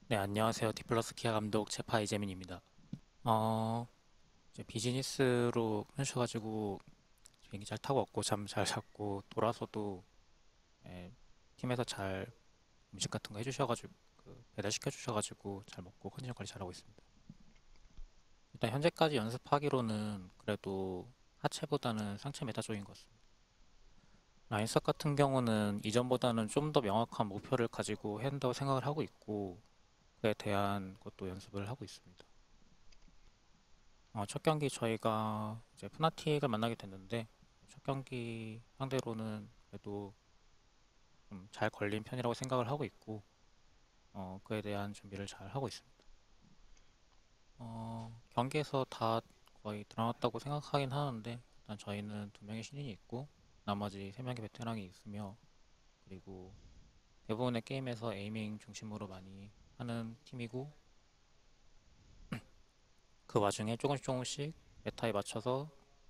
네, 안녕하세요. 디플러스 기아 감독 제파 이재민입니다. 어, 이제 비즈니스로 하셔가지고 비행기 잘 타고 왔고 잠 잘 잤고 돌아서도 예, 팀에서 잘 음식 같은 거 해주셔가지고 배달시켜 주셔가지고 잘 먹고 컨디션 관리 잘하고 있습니다. 일단 현재까지 연습하기로는 그래도 하체보다는 상체 메타 쪽인 것 같습니다. 라인석 같은 경우는 이전보다는 좀 더 명확한 목표를 가지고 해야 한다고 생각을 하고 있고 그에 대한 것도 연습을 하고 있습니다. 첫 경기 저희가 이제 푸나틱을 만나게 됐는데 첫 경기 상대로는 그래도 좀 잘 걸린 편이라고 생각을 하고 있고 그에 대한 준비를 잘 하고 있습니다. 경기에서 다 거의 드러났다고 생각하긴 하는데 일단 저희는 두 명의 신인이 있고 나머지 세 명의 베테랑이 있으며 그리고 대부분의 게임에서 에이밍 중심으로 많이 하는 팀이고 그 와중에 조금씩 조금씩 메타에 맞춰서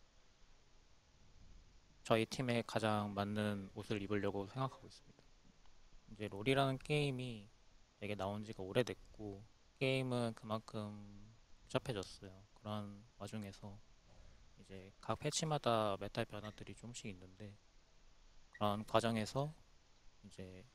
저희 팀에 가장 맞는 옷을 입으려고 생각하고 있습니다. 이제 롤이라는 게임이 되게 나온 지가 오래됐고 게임은 그만큼 복잡해졌어요. 그런 와중에서 이제 각 패치마다 메타 변화들이 조금씩 있는데 그런 과정에서 이제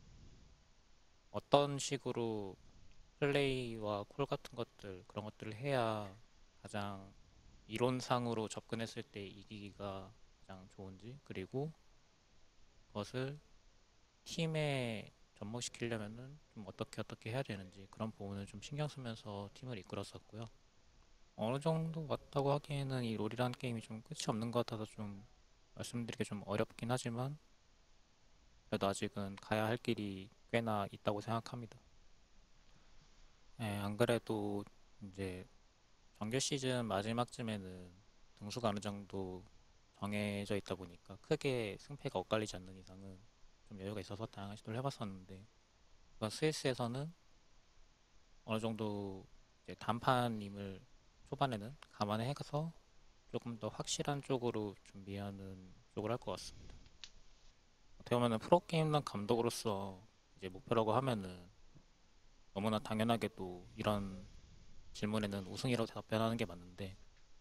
어떤 식으로 플레이와 콜 같은 것들 그런 것들을 해야 가장 이론상으로 접근했을 때 이기기가 가장 좋은지 그리고 그것을 팀에 접목시키려면은 좀 어떻게 해야 되는지 그런 부분을 좀 신경 쓰면서 팀을 이끌었었고요. 어느 정도 왔다고 하기에는 이 롤이라는 게임이 좀 끝이 없는 것 같아서 좀 말씀드리기 좀 어렵긴 하지만 그래도 아직은 가야 할 길이 꽤나 있다고 생각합니다. 예, 안 그래도 이제 정규 시즌 마지막쯤에는 등수가 어느 정도 정해져 있다 보니까 크게 승패가 엇갈리지 않는 이상은 좀 여유가 있어서 다양한 시도를 해봤었는데 이번 스위스에서는 어느 정도 이제 단판임을 초반에는 감안해서 조금 더 확실한 쪽으로 준비하는 쪽을 할 것 같습니다. 어떻게 보면은 프로게임단 감독으로서 이제 목표라고 하면은 너무나 당연하게도 이런 질문에는 우승이라고 답변하는 게 맞는데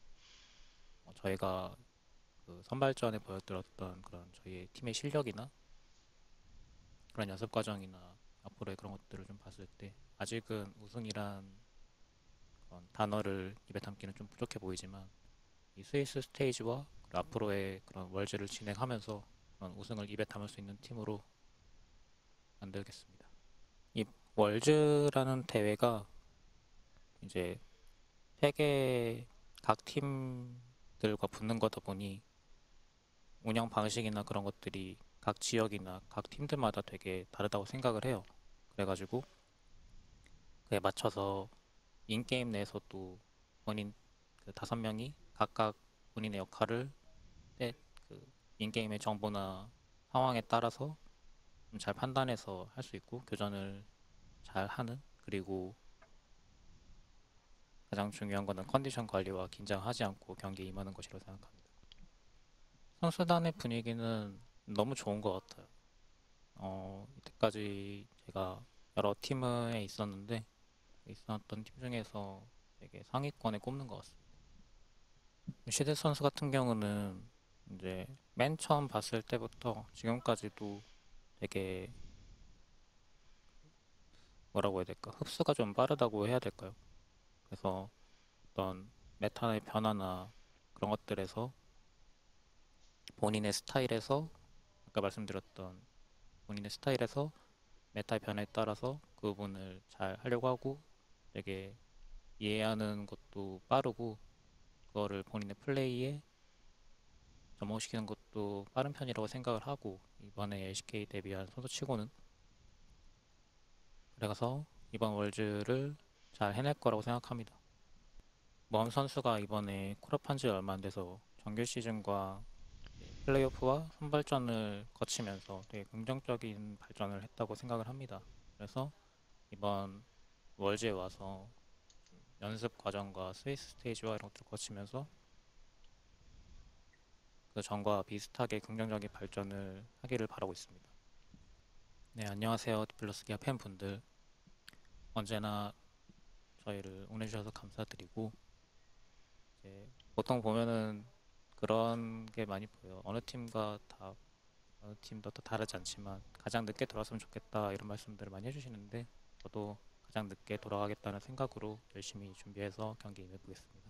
저희가 그 선발전에 보여드렸던 그런 저희의 팀의 실력이나 그런 연습 과정이나 앞으로의 그런 것들을 좀 봤을 때 아직은 우승이란 그런 단어를 입에 담기는 좀 부족해 보이지만 이 스위스 스테이지와 앞으로의 그런 월즈를 진행하면서 그런 우승을 입에 담을 수 있는 팀으로 만들겠습니다. 이 월즈라는 대회가 이제 세계 각 팀들과 붙는 거다 보니 운영 방식이나 그런 것들이 각 지역이나 각 팀들마다 되게 다르다고 생각을 해요. 그래가지고 그에 맞춰서 인게임 내에서도 본인 그 5명이 각각 본인의 역할을 그 인게임의 정보나 상황에 따라서 좀 잘 판단해서 할 수 있고 교전을 잘 하는 그리고 가장 중요한 거는 컨디션 관리와 긴장하지 않고 경기에 임하는 것이라고 생각합니다. 선수단의 분위기는 너무 좋은 것 같아요. 이때까지 제가 여러 팀에 있었는데 있었던 팀 중에서 되게 상위권에 꼽는 것 같습니다. 시대 선수 같은 경우는 이제 맨 처음 봤을 때부터 지금까지도 되게 뭐라고 해야 될까? 흡수가 좀 빠르다고 해야 될까요? 그래서 어떤 메타의 변화나 그런 것들에서 본인의 스타일에서 아까 말씀드렸던 본인의 스타일에서 메타의 변화에 따라서 그 부분을 잘 하려고 하고 되게 이해하는 것도 빠르고 그거를 본인의 플레이에 접목시키는 것도 빠른 편이라고 생각을 하고 이번에 LCK 데뷔한 선수치고는 그래서 이번 월즈를 잘 해낼 거라고 생각합니다. 모험 선수가 이번에 콜업한 지 얼마 안 돼서 정규 시즌과 플레이오프와 선발전을 거치면서 되게 긍정적인 발전을 했다고 생각을 합니다. 그래서 이번 월즈에 와서 연습 과정과 스위스 스테이지와 이런 것들을 거치면서 그 전과 비슷하게 긍정적인 발전을 하기를 바라고 있습니다. 네, 안녕하세요. 디플러스 기아 팬분들. 언제나 저희를 응원해주셔서 감사드리고, 이제 보통 보면은 그런 게 많이 보여요. 어느 팀도 다 다르지 않지만 가장 늦게 돌아왔으면 좋겠다 이런 말씀들을 많이 해주시는데, 저도 가장 늦게 돌아가겠다는 생각으로 열심히 준비해서 경기 임해보겠습니다.